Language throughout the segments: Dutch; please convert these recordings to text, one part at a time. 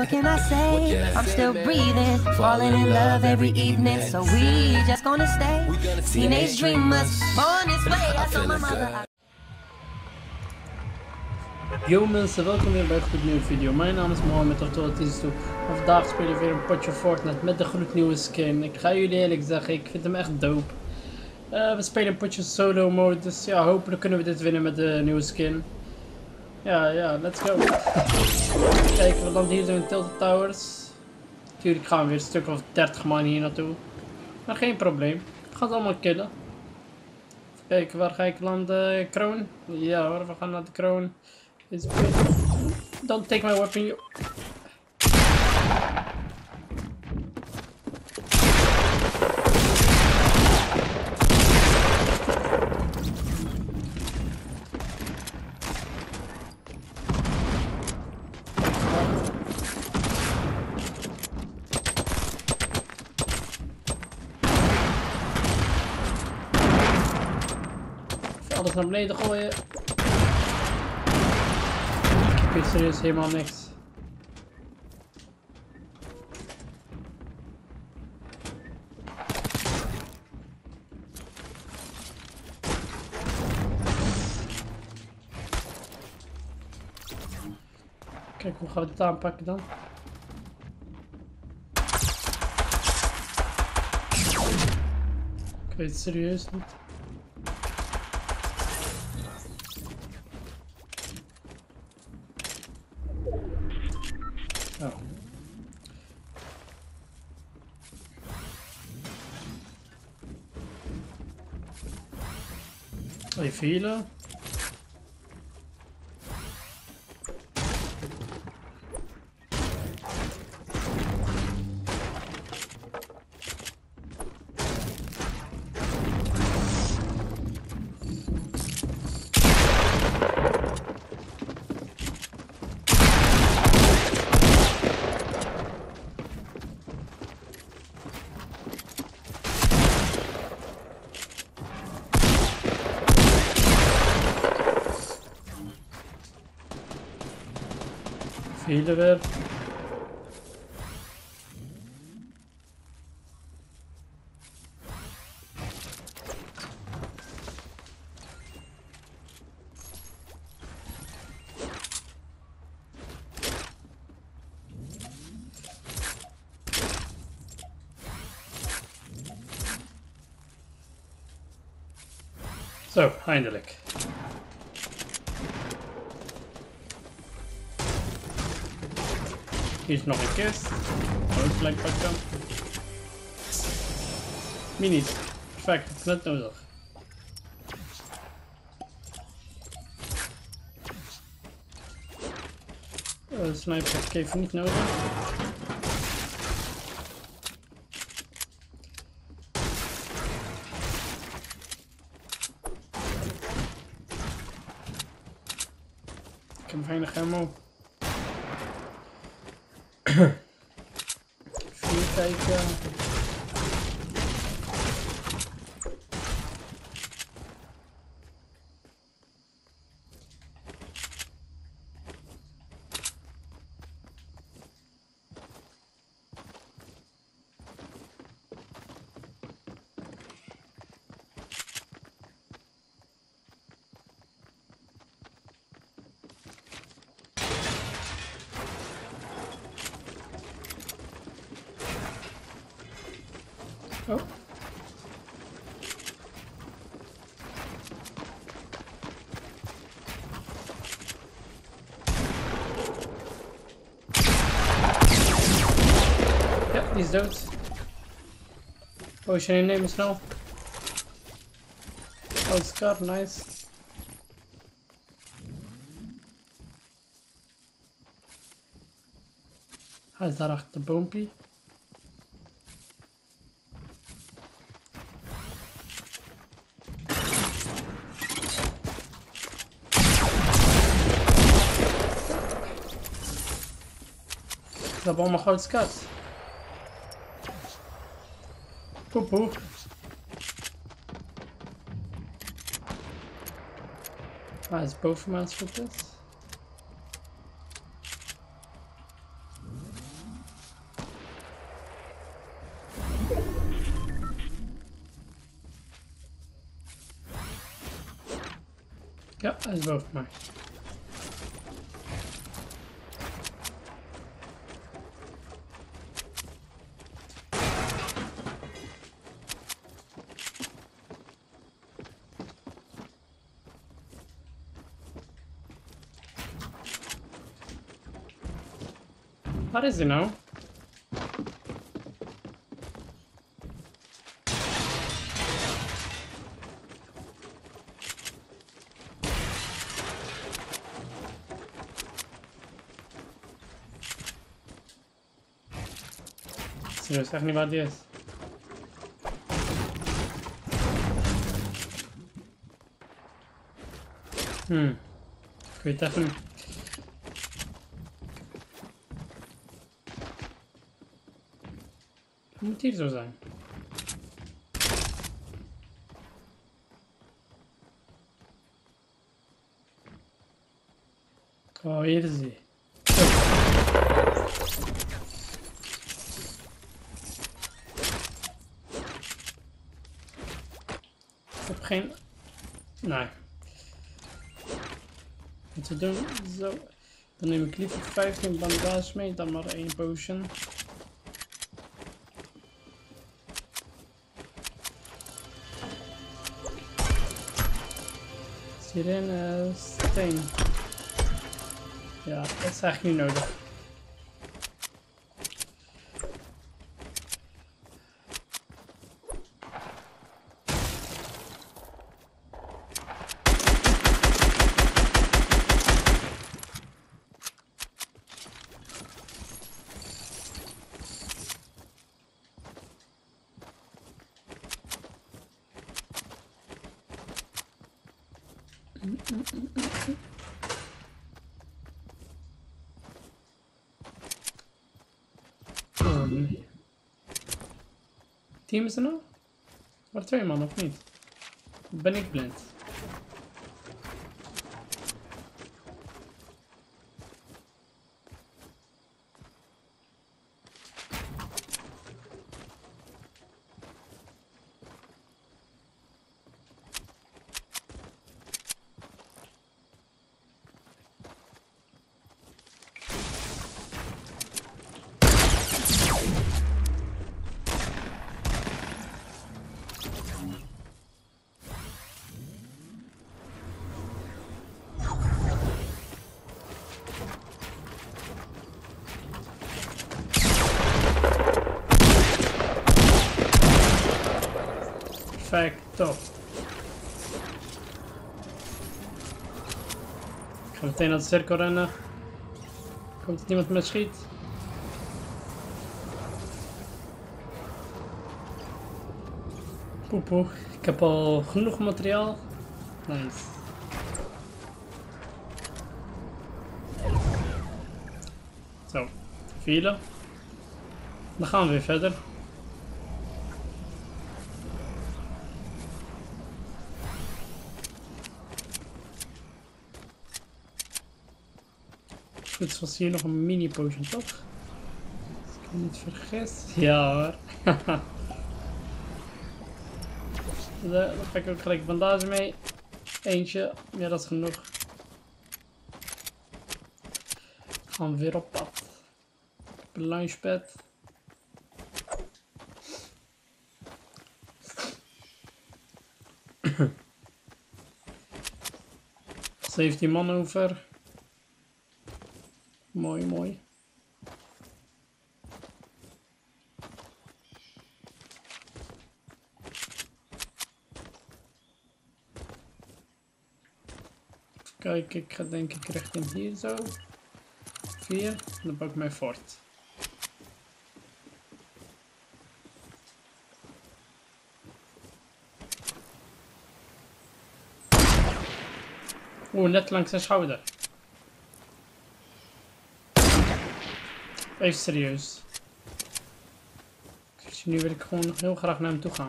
what can I say? I'm still breathing, falling in love every evening. So we just gonna stay teenage dreamers, born this way. I told my mother. Yo mensen, welkom weer bij een gloednieuwe video. Mijn naam is Mohammed, oftewel Tizoe. En vandaag spelen we weer een potje Fortnite met de gloednieuwe skin. Ik ga jullie eerlijk zeggen, ik vind hem echt dope. We spelen een potje solo mode, dus ja, hopelijk kunnen we dit winnen met de nieuwe skin. Ja, let's go. Kijk, we landen hier zo in Tilted Towers. Tuurlijk gaan we weer een stuk of 30 man hier naartoe. Maar geen probleem, ik ga het allemaal killen. Even kijken, waar ga ik landen? Kroon? Ja hoor, we gaan naar de kroon. Don't take my weapon, you. Alles naar beneden gooien. Ik heb serieus helemaal niks. Kijk, hoe gaan we dit aanpakken dan? Ik weet het serieus niet. Oh. Even healen. Healen weer. Zo, eindelijk. Hier is nog een kist. Ook gelijk pakken. Minis. Perfect, dat is net nodig. De sniper heb ik even niet nodig. Ik heb weinig ammo. Even kijken. Oh. Ja, die is dood. Potion innemen snel. Oh, scar, nice. Hij is daar achter de boompie. We hebben allemaal goud skat. Poepoe. Hij is boven mij als het goed is. Ja, hij is boven mij. Waar is hij nou? Serieus, echt niet waar die is. Ik weet echt niet. Het moet hier zo zijn. Oh, hier is hij. Ik heb geen... Nee. Wat we doen, zo. Dan neem ik liever 15 bandages mee dan maar 1 potion. Is hierin steen? Ja, dat is eigenlijk niet nodig. Oh nee. Team is er nou? Maar 2 man of niet? Ben ik blind? Perfecto. Ik ga meteen naar de cirkel rennen. Ik hoop dat niemand me schiet. Poepoe. Ik heb al genoeg materiaal. Nice. Zo. Vielen. Dan gaan we weer verder. Goed, was hier nog een mini potion, toch? Als ik me niet vergis. Ja hoor. Dan pak ik ook gelijk bandage mee. Eentje. Ja, dat is genoeg. Gaan we weer op pad. Op een launchpad. Er 17 man over. Mooi, mooi. Kijk, ik ga denk ik richting hier zo. 4. Dan pak ik mijn fort. Oeh, net langs zijn schouder. Even serieus. Dus nu wil ik gewoon nog heel graag naar hem toe gaan.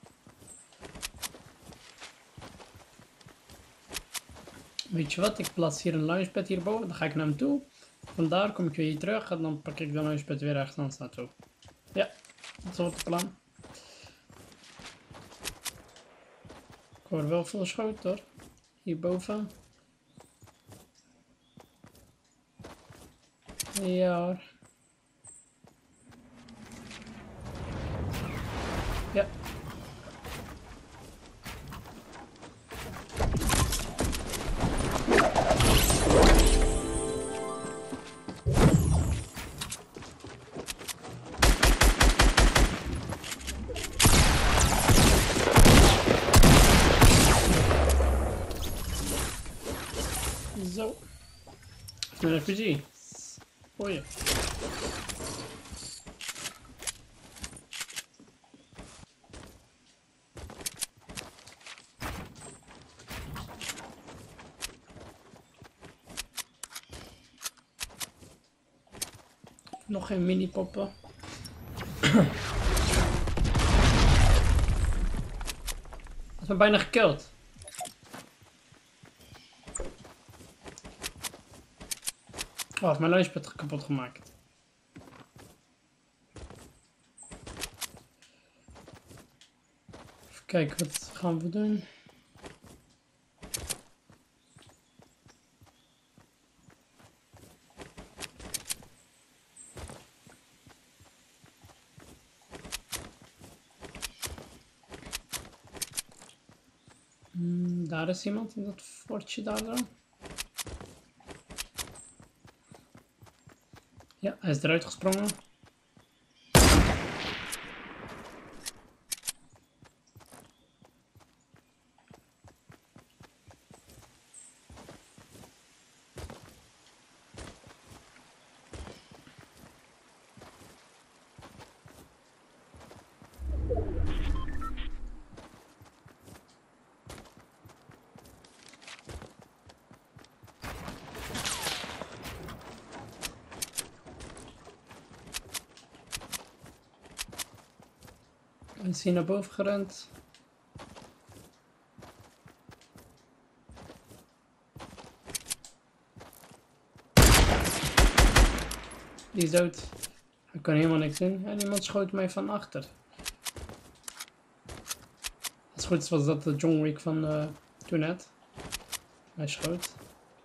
Weet je wat, ik plaats hier een launchpad hierboven, dan ga ik naar hem toe. Vandaar kom ik weer hier terug en dan pak ik de launchpad weer rechtstands naartoe. Ja, dat is het plan. Ik hoor wel veel schoten hoor. Hierboven. Ja hoor. Ja. Zo. Een RPG. Oh ja. Nog geen mini poppen. Dat is me bijna gekild. Oh, mijn launchpad kapot gemaakt. Even kijken, wat gaan we doen? Daar is iemand in dat fortje daar zo. Ja, hij is eruit gesprongen. Hij is hier naar boven gerend. Die is dood. Hij kan helemaal niks doen. En iemand schoot mij van achter. Als het goed is was dat de John Wick van toen net. Hij schoot.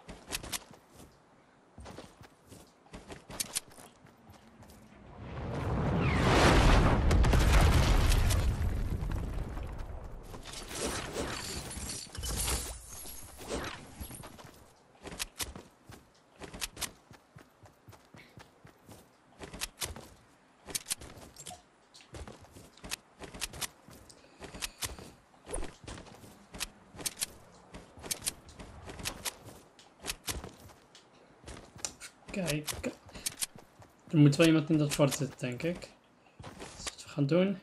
Kijk. Er moet wel iemand in dat fort zitten, denk ik. Dat is wat we gaan doen.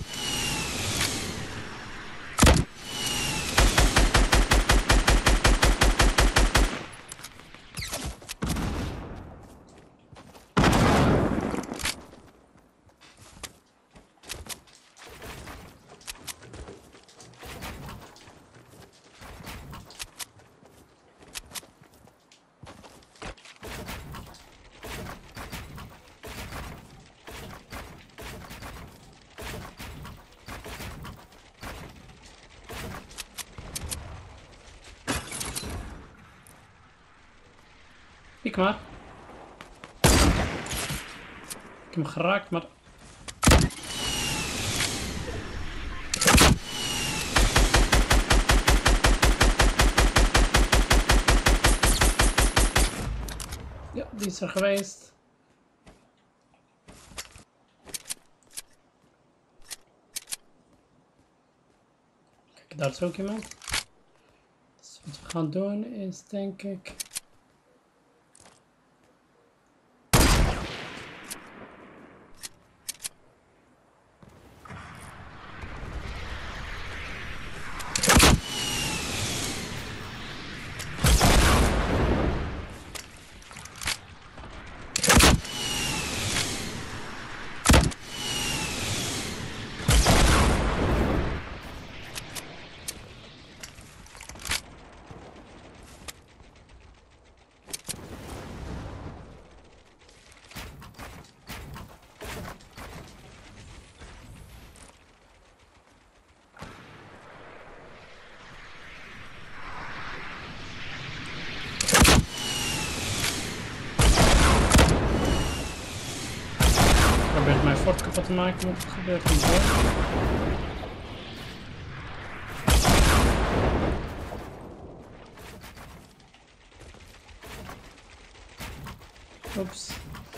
Piek maar. Ik heb hem geraakt, maar... Ja, die is er geweest. Kijk, daar is ook iemand. Dus wat we gaan doen is, denk ik... probeert mijn fort kapot te maken, maar het gebeurt niet hoor. Oeps.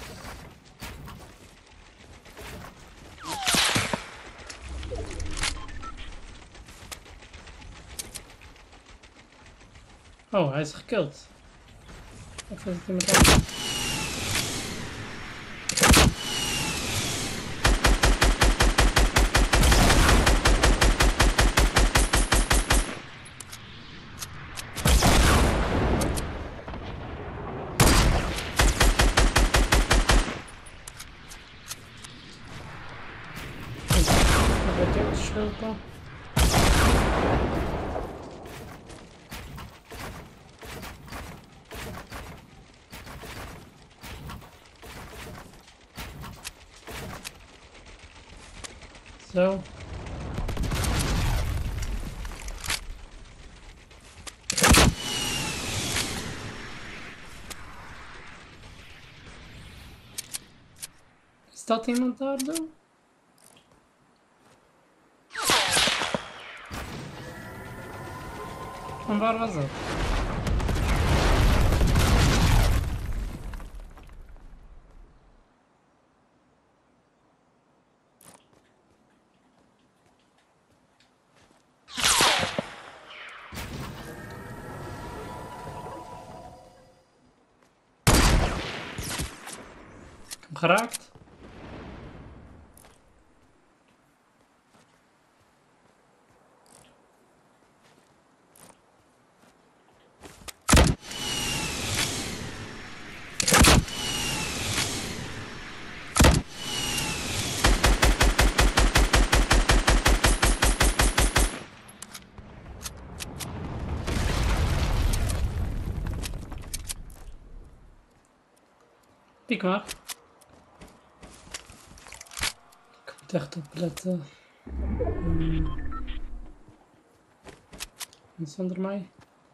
Oh, hij is gekild. Of is het iemand anders? Slopen. Zo. Is dat iemand daar dan? Van waar was dat? Ik heb hem geraakt. Piek maar. Ik moet echt opletten. Iets onder mij.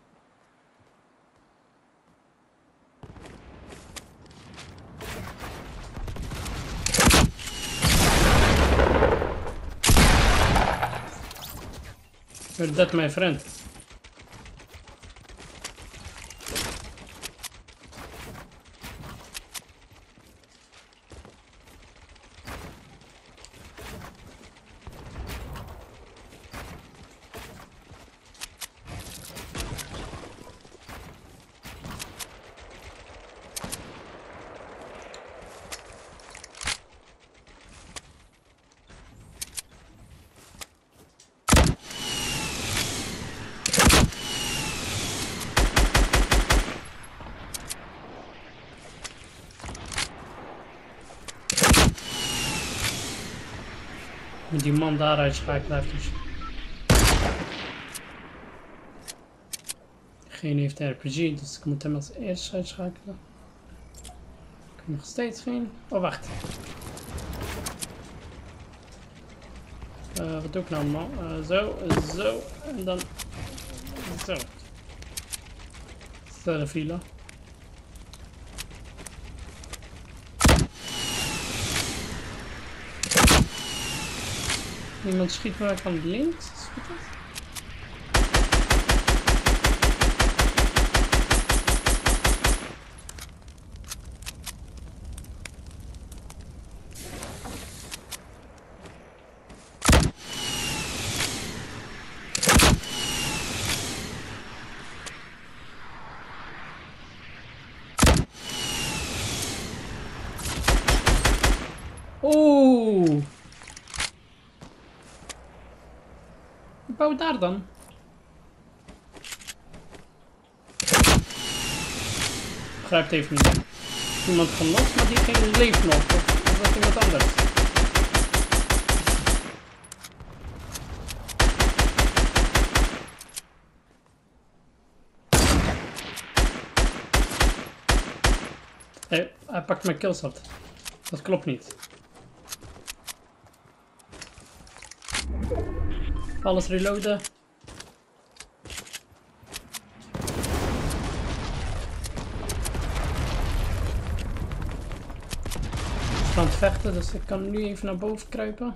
You're dead, my friend. Moet die man daar uitschakelen eventjes. Degene heeft de RPG, dus ik moet hem als eerste uitschakelen. Ik heb nog steeds geen... Oh, wacht. Wat doe ik nou man? Zo, zo en dan zo. Stel de file. Iemand schiet me van links, is goed dat? Oeh! Bouw daar dan. Begrijp het even niet. Iemand gaat los, maar diegene leeft nog. Of is dat iemand anders? Hij pakt mijn killshot. Dat klopt niet. Alles reloaden. aan het vechten, dus ik kan nu even naar boven kruipen.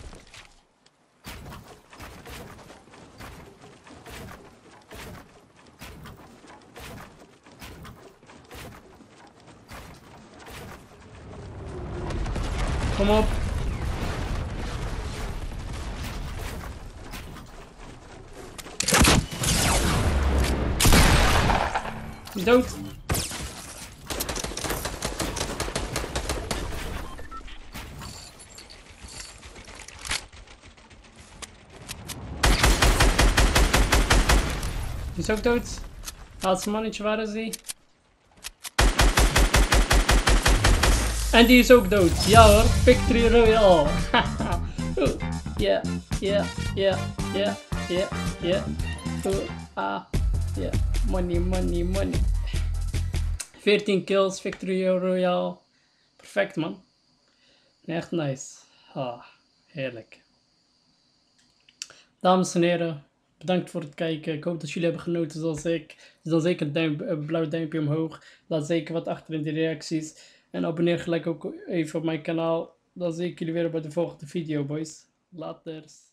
Kom op. Hij is dood. Die is ook dood. Laatste mannetje, waar is die? En die is ook dood. Ja hoor, Victory Royale. Ja, ja, ja, ja, ja, ja. Ja. Money, money, money. 14 kills, Victory Royale. Perfect man. Echt nice. Heerlijk. Dames en heren, bedankt voor het kijken. Ik hoop dat jullie hebben genoten zoals ik. Dus dan zeker een blauw duimpje omhoog. Laat zeker wat achter in de reacties. En abonneer gelijk ook even op mijn kanaal. Dan zie ik jullie weer bij de volgende video, boys. Laters.